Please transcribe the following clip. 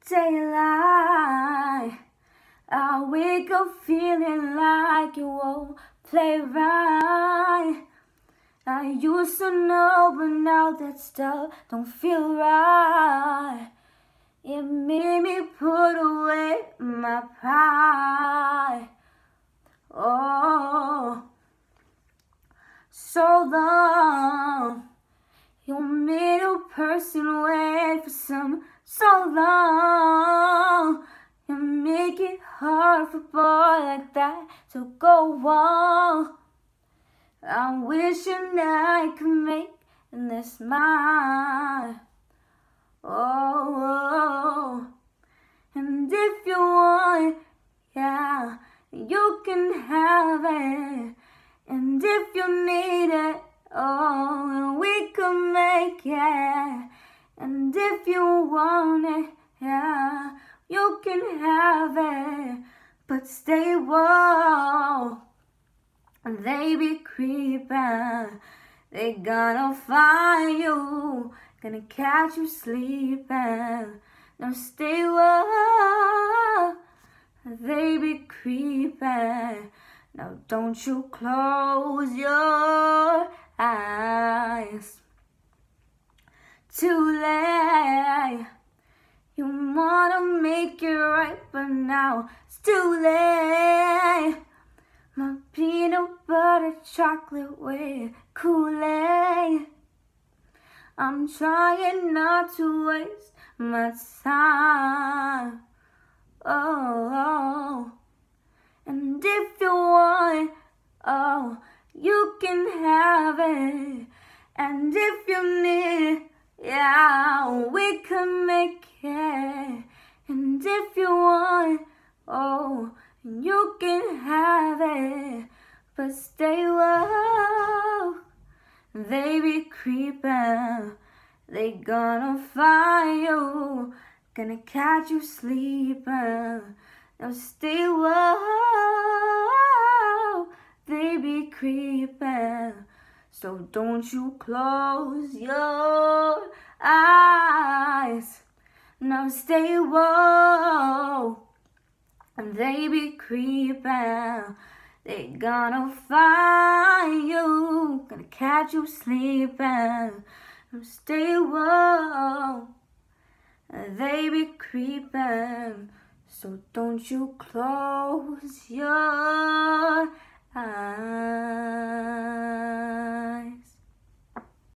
daylight. I wake up feeling like you won't play right. I used to know, but now that stuff don't feel right. It made me put away my pride. Oh, so long. You made a person wait for so long. You make it hard for a boy like that to go on. I'm wishing I could make this mine. Oh, and if you want, yeah, you can have it. And if you need it, oh, we can make it. And if you want it, yeah, you can have it. But stay woke. They be creeping. They gonna find you, gonna catch you sleeping. Now stay woke. They be creeping. Now don't you close your eyes. Too late. You wanna make it right, but now it's too late. My peanut butter chocolate with Kool-Aid. I'm trying not to waste my time. Oh, and if you want, oh, you can have it. And if you need, yeah, we can make it. And if you want, oh, you can have it. But stay woke. They be creeping. They gonna find you, gonna catch you sleeping. Now stay woke. They be creeping. So don't you close your eyes. Now stay woke. They be creeping. They gonna find you, gonna catch you sleeping. Now stay woke. They be creeping. So don't you close your eyes.